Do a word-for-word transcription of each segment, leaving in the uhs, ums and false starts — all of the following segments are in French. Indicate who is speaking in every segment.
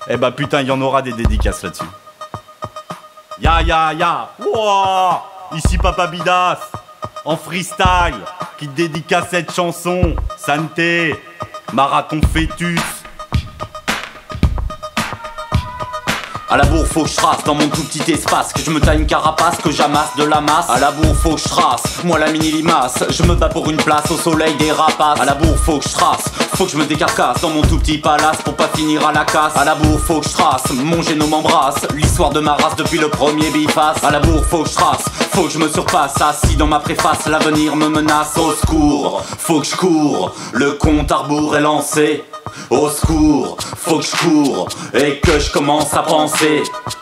Speaker 1: Eh bah putain, il y en aura des dédicaces là-dessus. Ya ya ya. Wouah. Ici Papa Bidas, en freestyle, qui te dédicace cette chanson. Santé, marathon fœtus. À la bourre faut que je trace dans mon tout petit espace, que je me taille une carapace, que j'amasse de la masse. À la bourre faut que je trace, moi la mini limace, je me bats pour une place au soleil des rapaces. À la bourre faut que je trace, faut que je me décarcasse dans mon tout petit palace pour pas finir à la casse. À la bourre faut que je trace, mon génome m'embrasse, l'histoire de ma race depuis le premier biface. À la bourre faut que je trace, faut que je me surpasse, assis dans ma préface, l'avenir me menace. Au secours, faut que je cours, le compte à rebours est lancé. Au secours, faut que je cours et que je commence à penser.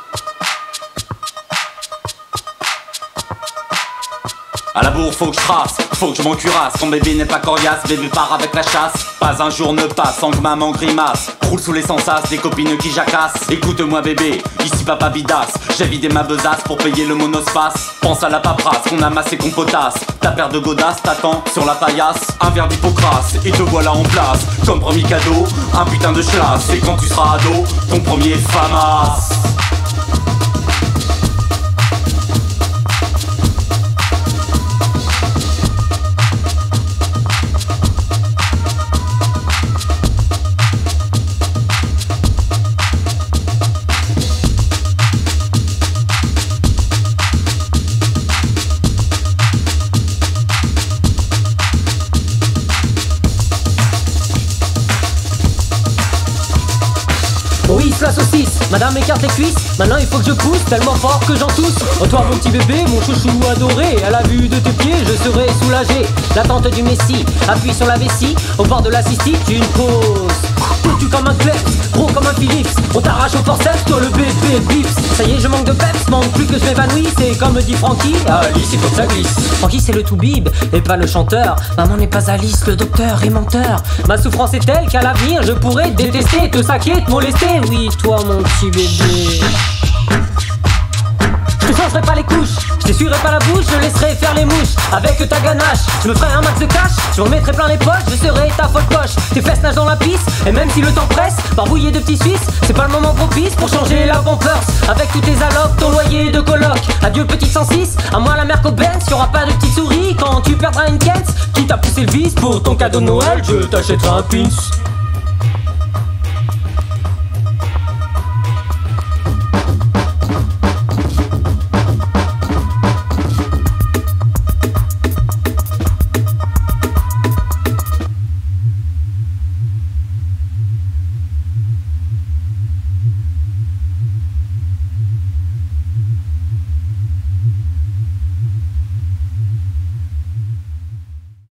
Speaker 1: À la bourre faut que je trace, faut que je m'en cuirasse. Ton bébé n'est pas coriace, bébé part avec la chasse. Pas un jour ne passe sans que maman grimace. Roule sous les sensas, des copines qui jacassent. Écoute-moi bébé, ici Papa Bidas. J'ai vidé ma besace pour payer le monospace. Pense à la paperasse qu'on amasse et qu'on potasse. Ta paire de godasses t'attend sur la paillasse. Un verre d'hypocrase et te voilà en place. Comme premier cadeau, un putain de chlasse. Et quand tu seras ado, ton premier famas.
Speaker 2: Oui, la saucisse, madame écarte les cuisses. Maintenant il faut que je pousse, tellement fort que j'en tousse. Oh toi mon petit bébé, mon chouchou adoré, à la vue de tes pieds je serai soulagé. L'attente du messie, appuie sur la vessie. Au bord de la cystite, une pause. Tu comme un kleps, gros comme un Philips. On t'arrache au forceps, toi le bébé bips. Ça y est je manque de peps, manque plus que je m'évanouisse. Et comme dit Francky, Alice il faut que ça glisse. Francky c'est le toubib et pas le chanteur. Maman n'est pas Alice, le docteur est menteur. Ma souffrance est telle qu'à l'avenir je pourrais te détester, te saquer, te molester. Oui toi mon petit bébé. Je te changerai pas les couches, je t'essuierai pas la bouche, je laisserai faire les mouches. Avec ta ganache, je me ferai un max de cash. Je m'en mettrai plein les poches, je serai ta folle poche. Tes fesses nagent dans la pisse, et même si le temps presse, barbouillé de petits suisses, c'est pas le moment propice pour changer la pampers. Avec tous tes allocs, ton loyer de coloc. Adieu petit cent six, à moi la mère Benz. Y'aura pas de petite souris quand tu perdras une Kent. Qui t'a poussé le vice pour ton cadeau de Noël, je t'achèterai un pins.